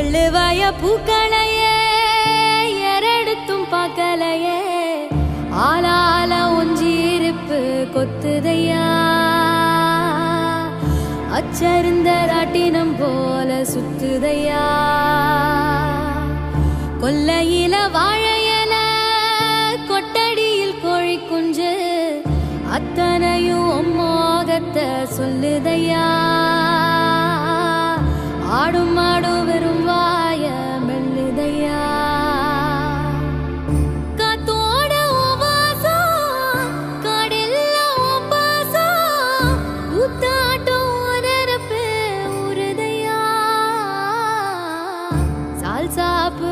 எள்ளுவாய பூக்களையே எரடுத்தும் பார்க்கலையே ஆளால ஒஞ்சிருப்பு கொத்துதையா அச்சருந்த ராட்டினம் போல சுத்துதையா கொல்லையில வாழையல கொட்டடியில் கோழி குஞ்சு அத்தனையும் மோகத்தை சொல்லுதையா ஆடும் ஆடும் வெறும் வாய மெல்லுதையா காத்தோட வாசம் காடெல்லாம் பாசம் ஊத்தாட்டம் உரப்பே உருதையா சால் சாப்பு